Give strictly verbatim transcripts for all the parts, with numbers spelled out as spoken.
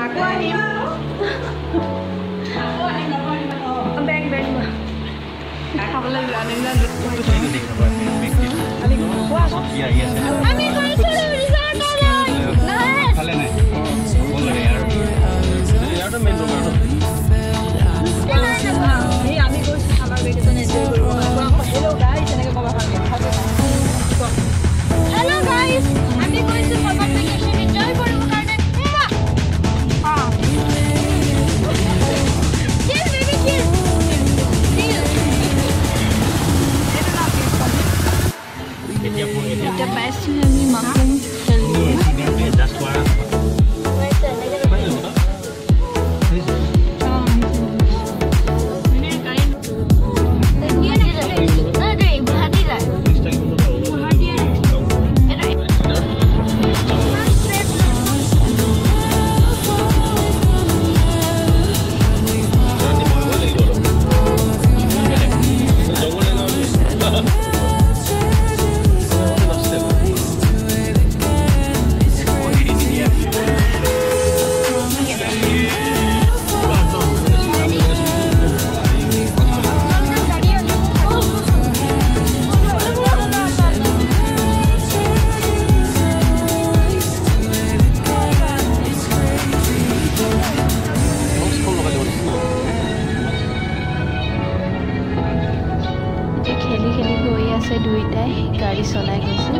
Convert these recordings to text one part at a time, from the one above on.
আকৌ আহিম বেগ বেগ খাবলৈ যোৱা নাই না আমি গৈছিলো ৰিজৰ্টলৈ নাই খালে নাই বল লাগে यार यार মেইন ৰোড এই আমি গৈছো আমাৰ বেগটো এনজয় কৰিব হেল্ল গাইস এনেকৈ কবা পাৰি হেল্ল গাইস আমি গৈছো কমন ভেকেশন এনজয় কৰিব কাৰণে হা কিল বেবি কিল এতিয়া এতিয়া পাইছো আমি মাখন খেলি জাস্ট কৰা দুইটাই গাড়ি চলাই গৈছে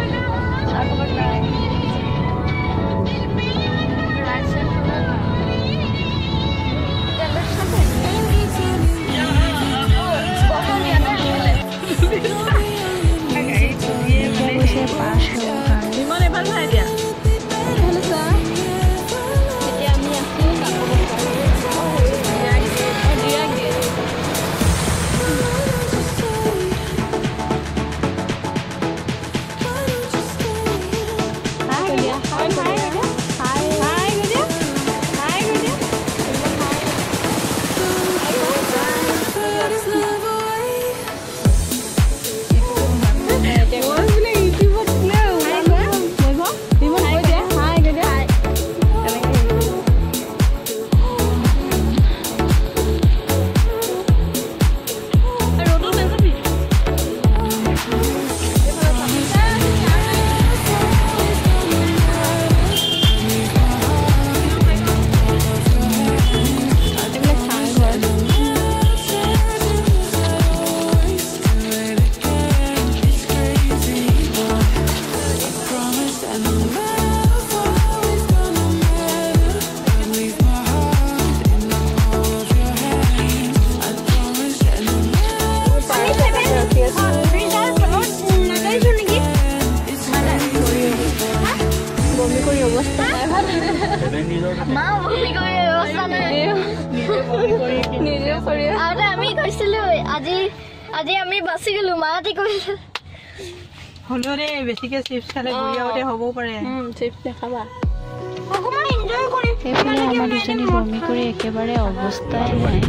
আজি আমি বাসি গলো মাটি কইছে হলরে বেছিকে চিপস খালে গুড়িয়াওতে হ'ব পাৰে হুম চিপস খাবা অকমান এনজয় কৰি এফালে আমাৰ দুজনী বমি কৰি একেবাৰে অৱস্থাই নাই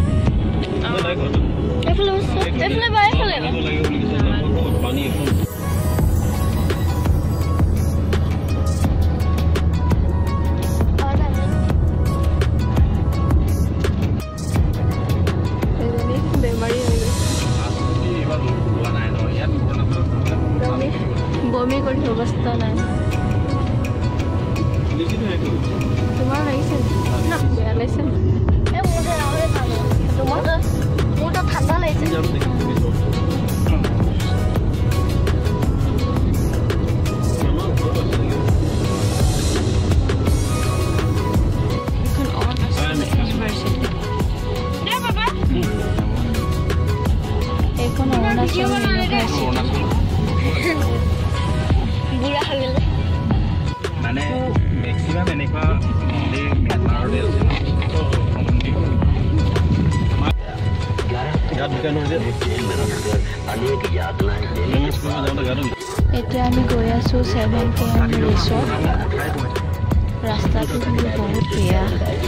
এফালে এফালে বাই খালে পানী এখন বমি কৰি অৱস্থা নাই তোমাৰ লাগিছে না বেয়া লাগিছে এ মোৰ আৰে পালো তোমাৰ মোৰ তো ঠাণ্ডা লাগিছে এখন অন আছে ইউনিভাৰ্সিটি দে বাবা এখন অন আছে ইউনিভাৰ্সিটি বুঢ়া হৈ গ'ল মানে মেক্সিমাম এনেকুৱা এই ম্যানমাৰৰ দেশ এতিয়া আমি গৈ আছো ছেভেন কে এম ৰিসৰ্ট ৰাস্তাটো বহুত বেয়া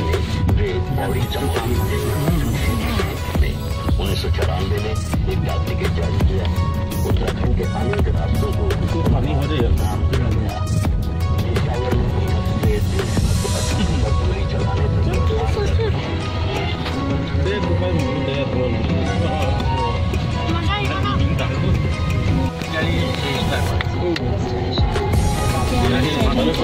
उन्नीस सौ चौरानवे में एक यात्री के जारी किया उत्तराखंड के अनेक रास्तों को पानी हो रही है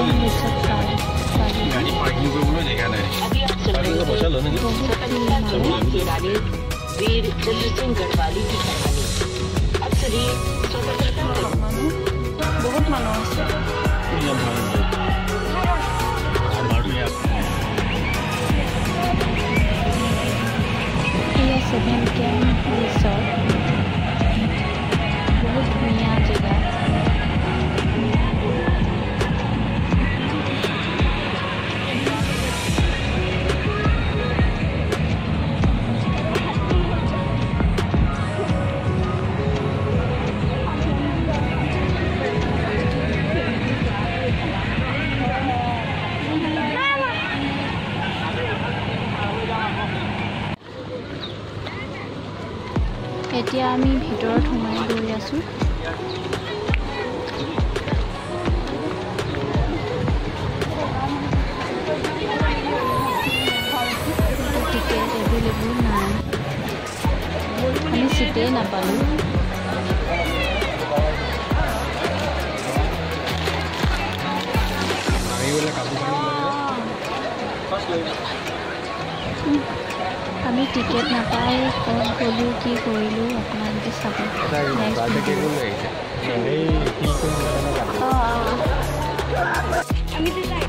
गाड़ी पार्किंग কৰিবলৈ জেগা নাই পাৰ্কিংৰ পইচা লয় নেকি वीर चंद्रसिंह गढ़वाली की कहानी अक्सर ही बहुत मानो আছে আমাৰো ইয়াত ये सेवन कैम रिसोर्ट बहुत धुनिया जगह এতিয়া আমি ভিতৰত সোমাই গৈ আছো টিকেট এভেইলেবল নাই আমি সিটে নাপালো আমি টিকেট নাপাই ক'ত গ'লো কি কৰিলো আপোনালোকে চাব নেক্সট ভিডিঅ'